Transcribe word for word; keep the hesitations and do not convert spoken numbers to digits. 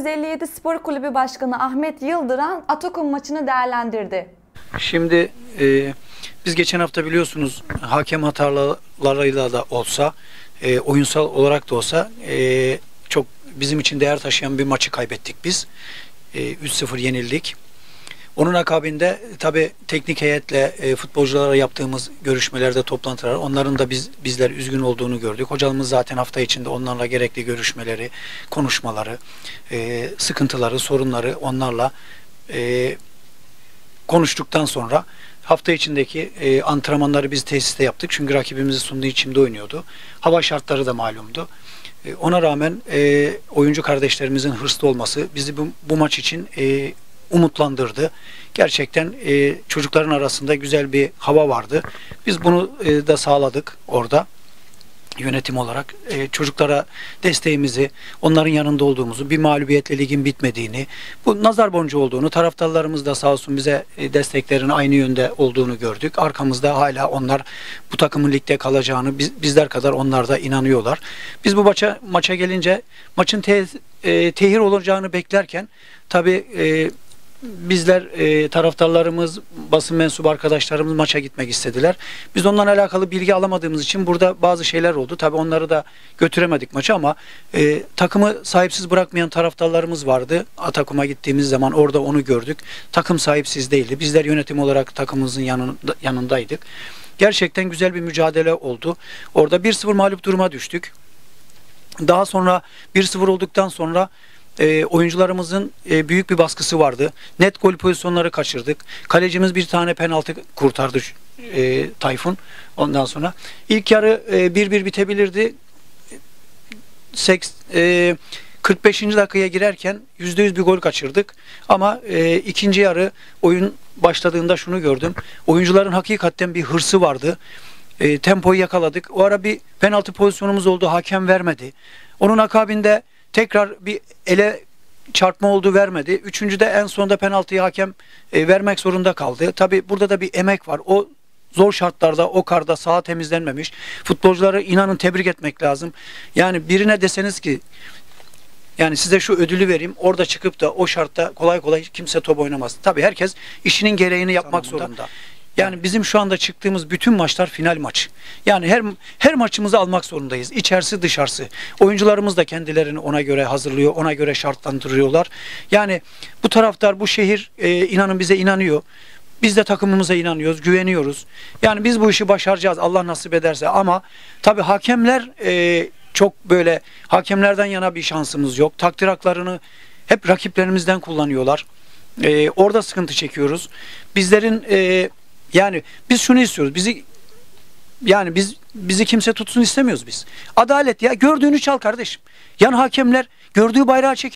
yüz elli yedi Spor Kulübü Başkanı Ahmet Yıldıran Atakum maçını değerlendirdi. Şimdi e, biz geçen hafta biliyorsunuz hakem hatalarıyla da olsa, e, oyunsal olarak da olsa e, çok bizim için değer taşıyan bir maçı kaybettik biz. E, üç sıfır yenildik. Onun akabinde tabi teknik heyetle e, futbolculara yaptığımız görüşmelerde, toplantılar, onların da biz bizler üzgün olduğunu gördük. Hocamız zaten hafta içinde onlarla gerekli görüşmeleri, konuşmaları, e, sıkıntıları, sorunları onlarla e, konuştuktan sonra hafta içindeki e, antrenmanları biz tesiste yaptık. Çünkü rakibimizi sunduğu içimde oynuyordu. Hava şartları da malumdu. E, ona rağmen e, oyuncu kardeşlerimizin hırslı olması bizi bu, bu maç için e, umutlandırdı. Gerçekten e, çocukların arasında güzel bir hava vardı. Biz bunu e, da sağladık orada. Yönetim olarak e, çocuklara desteğimizi, onların yanında olduğumuzu, bir mağlubiyetle ligin bitmediğini, bu nazar boncuğu olduğunu, taraftarlarımız da sağ olsun bize e, desteklerin aynı yönde olduğunu gördük. Arkamızda hala onlar bu takımın ligde kalacağını, biz, bizler kadar onlar da inanıyorlar. Biz bu maça, maça gelince maçın te, e, tehir olacağını beklerken tabii e, bizler e, taraftarlarımız, basın mensubu arkadaşlarımız maça gitmek istediler. Biz ondan alakalı bilgi alamadığımız için burada bazı şeyler oldu. Tabii onları da götüremedik maça ama e, takımı sahipsiz bırakmayan taraftarlarımız vardı. Atakum'a gittiğimiz zaman orada onu gördük. Takım sahipsiz değildi. Bizler yönetim olarak takımımızın yanında, yanındaydık. Gerçekten güzel bir mücadele oldu. Orada bir sıfır mağlup duruma düştük. Daha sonra bir sıfır olduktan sonra E, oyuncularımızın e, büyük bir baskısı vardı. Net gol pozisyonları kaçırdık. Kalecimiz bir tane penaltı kurtardı e, Tayfun. Ondan sonra ilk yarı bir bir bitebilirdi. Seks, e, kırk beşinci dakikaya girerken yüzde yüz bir gol kaçırdık. Ama e, ikinci yarı oyun başladığında şunu gördüm. Oyuncuların hakikaten bir hırsı vardı. E, tempoyu yakaladık. O ara bir penaltı pozisyonumuz oldu. Hakem vermedi. Onun akabinde tekrar bir ele çarpma oldu, vermedi. Üçüncüde en sonunda penaltıyı hakem e, vermek zorunda kaldı. Tabi burada da bir emek var. O zor şartlarda, o karda saha temizlenmemiş. Futbolcuları inanın tebrik etmek lazım. Yani birine deseniz ki yani size şu ödülü vereyim, orada çıkıp da o şartta kolay kolay kimse top oynamaz. Tabi herkes işinin gereğini yapmak Sanırım zorunda. Da. Yani bizim şu anda çıktığımız bütün maçlar final maç. Yani her her maçımızı almak zorundayız. İçerisi dışarısı. Oyuncularımız da kendilerini ona göre hazırlıyor. Ona göre şartlandırıyorlar. Yani bu taraftar, bu şehir e, inanın bize inanıyor. Biz de takımımıza inanıyoruz, güveniyoruz. Yani biz bu işi başaracağız Allah nasip ederse. Ama tabii hakemler e, çok böyle, hakemlerden yana bir şansımız yok. Takdir haklarını hep rakiplerimizden kullanıyorlar. E, orada sıkıntı çekiyoruz. Bizlerin e, Yani biz şunu istiyoruz. Bizi yani biz bizi kimse tutsun istemiyoruz biz. Adalet ya. Gördüğünü çal kardeşim. Yan hakemler gördüğü bayrağı çek.